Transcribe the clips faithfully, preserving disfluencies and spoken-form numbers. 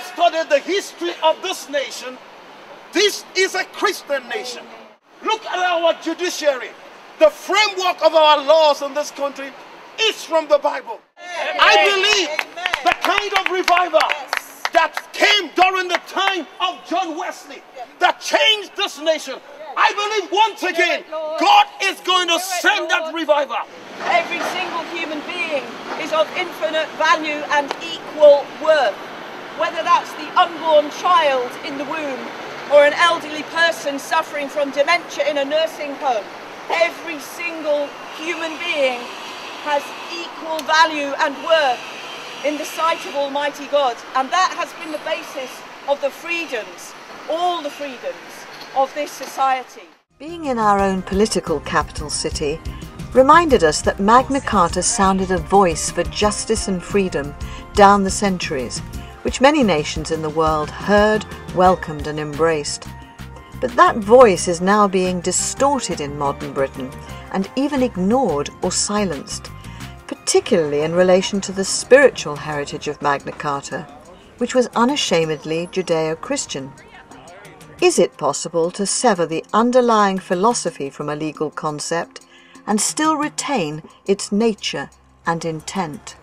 have studied the history of this nation, this is a Christian nation. Look at our judiciary. The framework of our laws in this country is from the Bible. Amen. I believe Amen. The kind of revival yes. that came during the time of John Wesley yes. that changed this nation. Yes. I believe once again, God is going to send that revival. Every single human being is of infinite value and equal worth. Whether that's the unborn child in the womb or an elderly person suffering from dementia in a nursing home, every single human being has equal value and worth in the sight of Almighty God. And that has been the basis of the freedoms, all the freedoms of this society. Being in our own political capital city reminded us that Magna Carta sounded a voice for justice and freedom down the centuries, which many nations in the world heard, welcomed and embraced. But that voice is now being distorted in modern Britain and even ignored or silenced, particularly in relation to the spiritual heritage of Magna Carta, which was unashamedly Judeo-Christian. Is it possible to sever the underlying philosophy from a legal concept and still retain its nature and intent?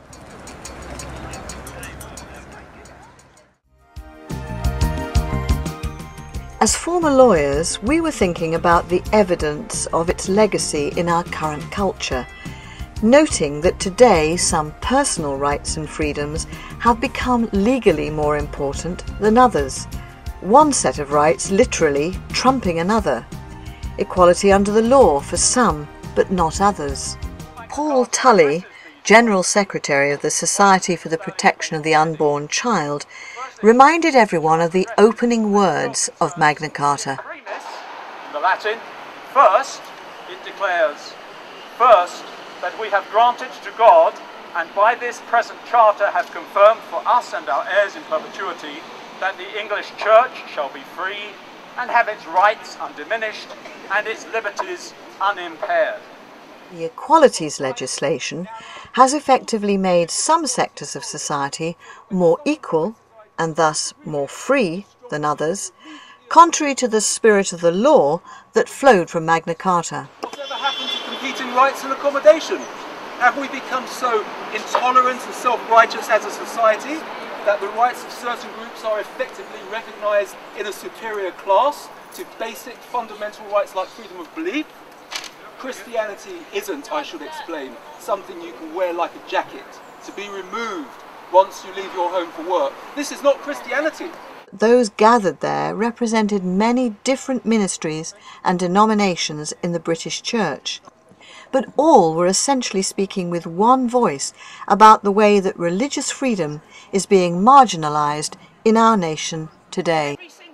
As former lawyers, we were thinking about the evidence of its legacy in our current culture, noting that today some personal rights and freedoms have become legally more important than others, one set of rights literally trumping another. Equality under the law for some, but not others. Paul Tully, General Secretary of the Society for the Protection of the Unborn Child, reminded everyone of the opening words of Magna Carta. In the Latin, first, it declares, first, that we have granted to God, and by this present charter have confirmed for us and our heirs in perpetuity, that the English Church shall be free, and have its rights undiminished, and its liberties unimpaired. The equalities legislation has effectively made some sectors of society more equal and thus more free than others, contrary to the spirit of the law that flowed from Magna Carta. Whatever happened to competing rights and accommodation? Have we become so intolerant and self-righteous as a society that the rights of certain groups are effectively recognised in a superior class to basic fundamental rights like freedom of belief? Christianity isn't, I should explain, something you can wear like a jacket, to be removed once you leave your home for work. This is not Christianity. Those gathered there represented many different ministries and denominations in the British Church, but all were essentially speaking with one voice about the way that religious freedom is being marginalised in our nation today.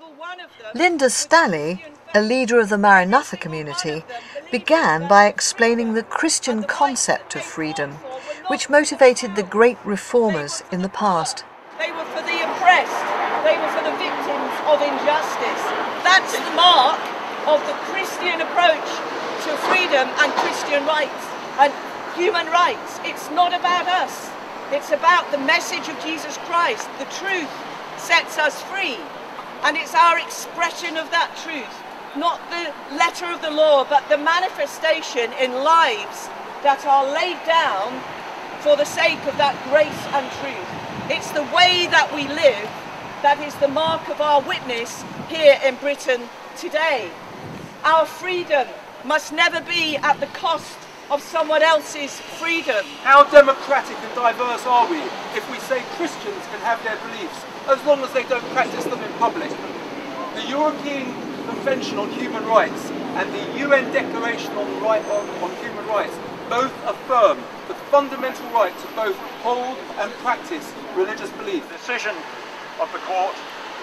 Linda Stalley, a leader of the Maranatha community, began by explaining the Christian concept of freedom, which motivated the great reformers in the past. They were for the oppressed, they were for the victims of injustice. That's the mark of the Christian approach to freedom and Christian rights and human rights. It's not about us, it's about the message of Jesus Christ. The truth sets us free, and it's our expression of that truth, not the letter of the law, but the manifestation in lives that are laid down for the sake of that grace and truth. It's the way that we live that is the mark of our witness here in Britain today. Our freedom must never be at the cost of someone else's freedom. How democratic and diverse are we if we say Christians can have their beliefs as long as they don't practice them in public? The European Convention on Human Rights and the U N Declaration on, the right, on, on Human Rights both affirm the fundamental right to both hold and practice religious belief. The decision of the court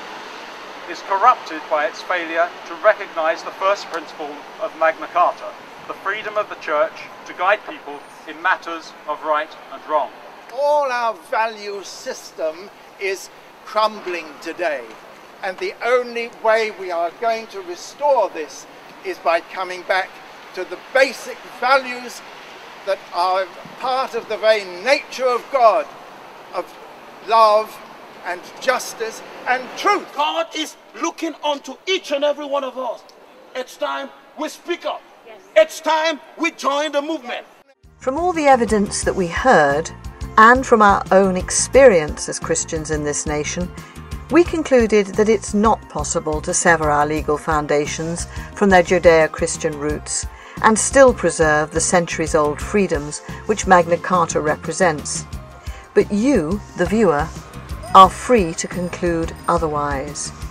is corrupted by its failure to recognise the first principle of Magna Carta, the freedom of the Church to guide people in matters of right and wrong. All our value system is crumbling today, and the only way we are going to restore this is by coming back to the basic values that are part of the very nature of God, of love, and justice and truth. God is looking onto each and every one of us. It's time we speak up. Yes. It's time we join the movement. From all the evidence that we heard, and from our own experience as Christians in this nation, we concluded that it's not possible to sever our legal foundations from their Judeo-Christian roots and still preserve the centuries-old freedoms which Magna Carta represents. But you, the viewer, are free to conclude otherwise.